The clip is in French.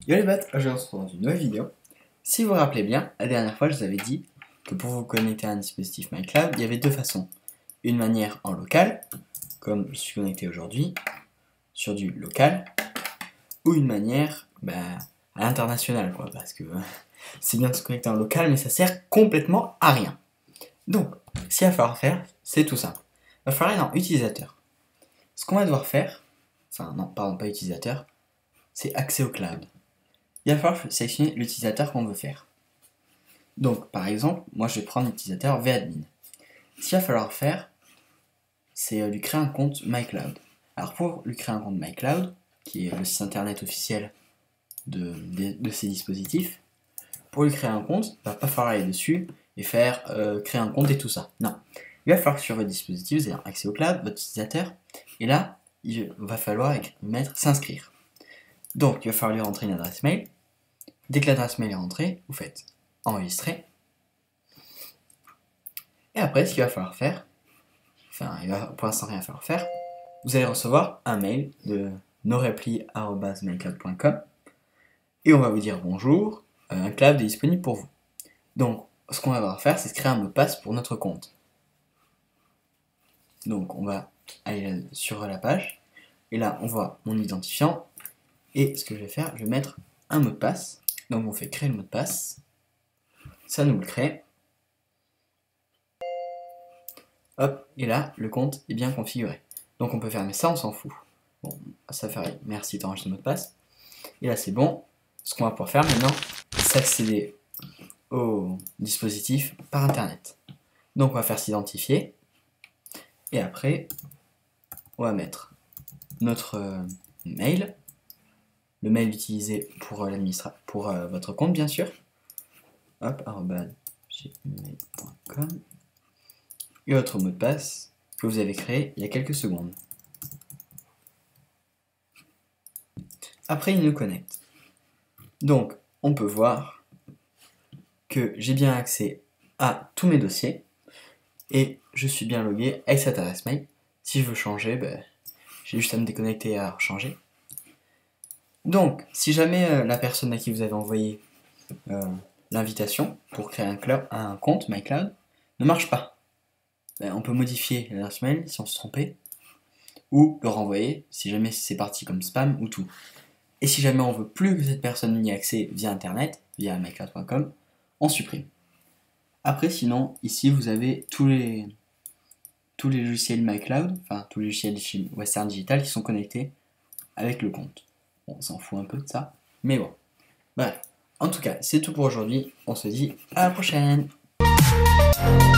Yo les potes, aujourd'hui on se retrouve dans une nouvelle vidéo. Si vous vous rappelez bien, la dernière fois je vous avais dit que pour vous connecter à un dispositif MyCloud, il y avait deux façons. Une manière en local, comme je suis connecté aujourd'hui, sur du local, ou une manière à l'international, quoi, parce que c'est bien de se connecter en local, mais ça sert complètement à rien. Donc, ce qu'il va falloir faire, c'est tout simple. Il va falloir aller dans utilisateur. Ce qu'on va devoir faire, enfin non, pardon, pas utilisateur, c'est accès au cloud. Il va falloir sélectionner l'utilisateur qu'on veut faire. Donc, par exemple, moi je vais prendre l'utilisateur vadmin. Ce qu'il va falloir faire, c'est lui créer un compte MyCloud. Alors, pour lui créer un compte MyCloud, qui est le site internet officiel de ces dispositifs, pour lui créer un compte, il ne va pas falloir aller dessus et faire créer un compte et tout ça. Non. Il va falloir que sur votre dispositif, vous ayez accès au cloud, votre utilisateur, et là, il va falloir mettre s'inscrire. Donc, il va falloir lui rentrer une adresse mail. Dès que l'adresse mail est rentrée, vous faites enregistrer. Et après, ce qu'il va falloir faire, il va pour l'instant rien falloir faire, vous allez recevoir un mail de norepli@mycloud.com et on va vous dire bonjour, un cloud est disponible pour vous. Donc, ce qu'on va devoir faire, c'est créer un mot de passe pour notre compte. Donc, on va aller sur la page et là, on voit mon identifiant et ce que je vais faire, je vais mettre un mot de passe. Donc on fait créer le mot de passe, ça nous le crée, hop, et là le compte est bien configuré. Donc on peut fermer ça, on s'en fout. Bon, ça fait merci d'enregistrer le mot de passe. Et là c'est bon, ce qu'on va pouvoir faire maintenant, c'est accéder au dispositif par internet. Donc on va faire s'identifier, et après on va mettre notre mail, le mail utilisé pour votre compte bien sûr, hop, @gmail.com, et votre mot de passe que vous avez créé il y a quelques secondes. Après il nous connecte. Donc on peut voir que j'ai bien accès à tous mes dossiers et je suis bien logué avec cette adresse mail. Si je veux changer, j'ai juste à me déconnecter et à rechanger. Donc, si jamais la personne à qui vous avez envoyé l'invitation pour créer un compte MyCloud ne marche pas, on peut modifier l'adresse mail si on se trompait, ou le renvoyer si jamais c'est parti comme spam ou tout. Et si jamais on veut plus que cette personne n'y ait accès via internet, via mycloud.com, on supprime. Après, sinon, ici vous avez tous les logiciels MyCloud, enfin tous les logiciels de Western Digital qui sont connectés avec le compte. Bon, on s'en fout un peu de ça, mais bon. Bref, en tout cas, c'est tout pour aujourd'hui. On se dit à la prochaine.